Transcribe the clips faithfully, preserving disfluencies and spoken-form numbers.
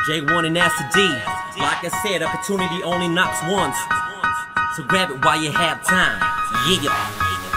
J one and Nasty D. Like I said, opportunity only knocks once, so grab it while you have time. Yeah.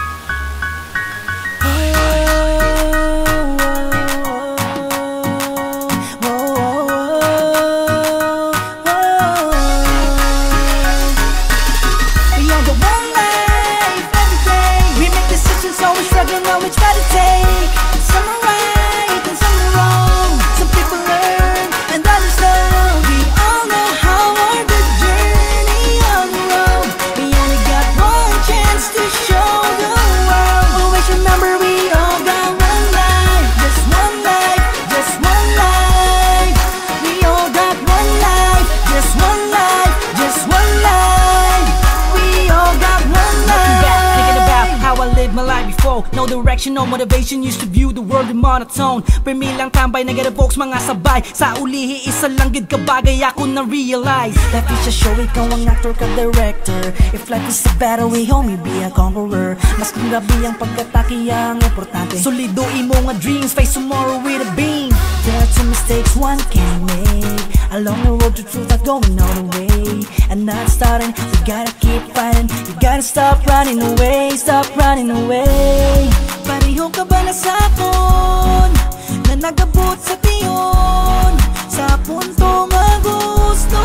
No direction, no motivation, used to view the world in monotone. Permilang tambay, nag-revoke mga sabay. Sa ulihi, isa lang gid kabagay ako na-realize. Life is a show, ikaw ang actor ka director. If life is a battle, we homie, be a conqueror. Mas kung gabi ang pagkataki ang importante. Solido imo nga dreams, face tomorrow with a beam. There are two mistakes one can make. Along the road to truth, not going all the way. And not starting, we gotta keep fighting. You gotta stop running away, stop running away. Pareho ka ba na sapon na nagabot sa tiyon? Sa punto nga gusto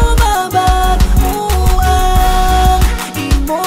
mabago ang imo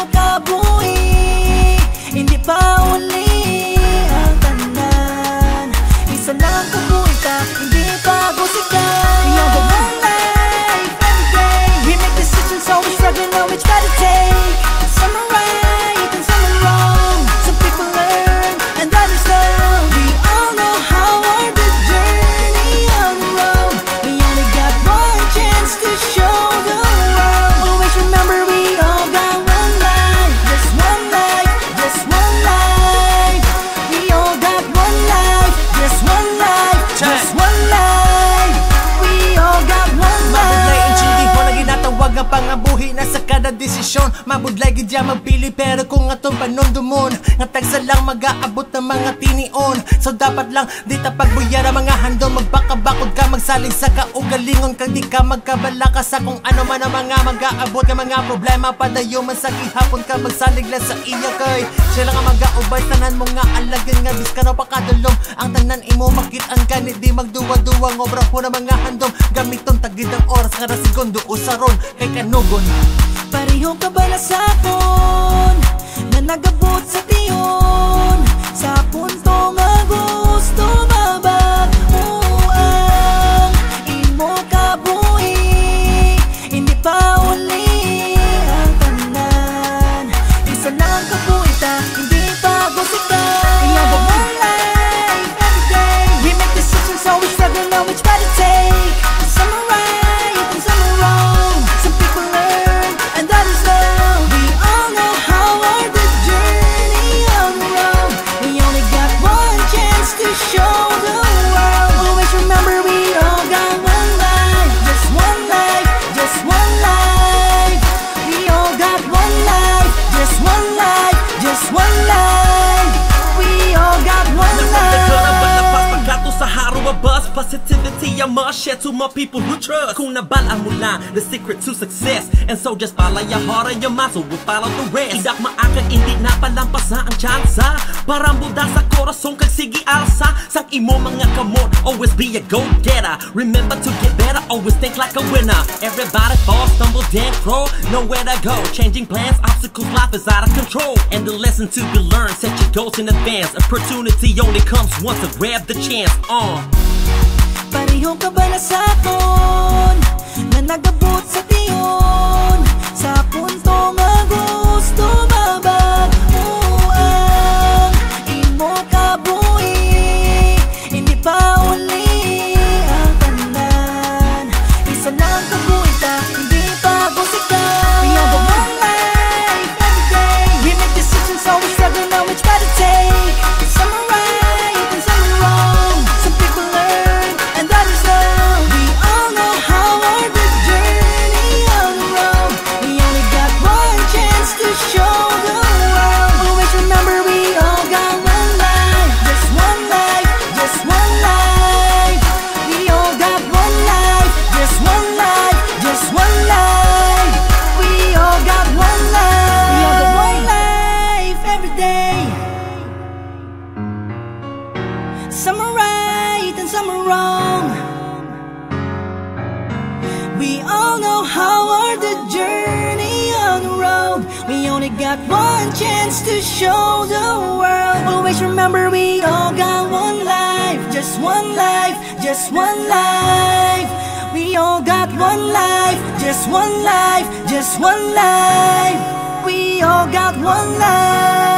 kabuhi. Hindi pa uli ang tanan. Isa lang kabuhi ka, hindi pa gusika. We have a one life every day. We make decisions, always struggling on which gotta take. Some are right and some are wrong. Some people learn and others don't. We all know how hard the journey on the road. We only got one chance to show the world. Always remember we all got one life. Just one life, just one life. We all got one life. Just one life, just one life. We all got one life. Mabudlay ang chindi mo na ginatawag ang pangabuhi na sa kada desisyon. Mabudlay gidya magpili pero kung atong panundumon nga tagsa lang mag-aabot ng mga tinion. So dapat lang di ta pagbuyara mga handong. Magbakabakod ka, magsalig sa kaugalingon. Kag di ka magkabala ka sa kung ano man ang mga mag-aabot ng mga problema. Padayo man sa gihapon ka, magsalig lang sa iya kay siya lang ang mag-aubay. Tanan mo nga alagan nga biskano pa kadulong. Ang tanan imo makit ang kanit di magduwa-duwa. Ngobra po na mga handong gamiton tagid ang oras nga ra segundo usaron kay kanugon. Pareho ka ba na sapon na nagabot sa tiyon? Sa punto nga gusto mabago ang imo kabuhi. Hindi pa uli ang tanan. Isa lang kabuhi ta, hindi pa gusika. We have a one life every day. We make decisions, always struggling on which path to take. Some are right and some are wrong. Some people learn and others don't. We all know how hard the journey on the road. We only got one chance to show the world. Always remember we all got one life. Just one life, just one life. We all got one life. Just one life, just one life. We all got one life. Sa haro a buzz, positivity I must share to more people who trust. Kung nabala mo lang, the secret to success. And so just follow your heart and your mind, so we'll follow the rest. Idak maaga, hindi na palampasa ang tsansa. Parang buda sa korasong kag sige alsa. Sang imo mga kamot, always be a go-getter. Remember to get better, always think like a winner. Everybody falls, stumble, then crawl, nowhere to go. Changing plans, obstacles, life is out of control. And the lesson to be learned, set your goals in advance. Opportunity only comes once, so grab the chance. Uh. Pareho ka ba na sapon na nagabot sa tiyon? Sa punto nga gusto mabago ang imo kabuhi. Hindi pa uli ang tanan. Isa lang kabuhi ta, hindi pa gusika. We have a one life every day. We make decisions, always struggling on which path to take. Some are right and some are wrong. Some people learn and others don't. We all got one chance to show the world. Always remember we all got one life, just one life, just one life. We all got one life, just one life, just one life. We all got one life.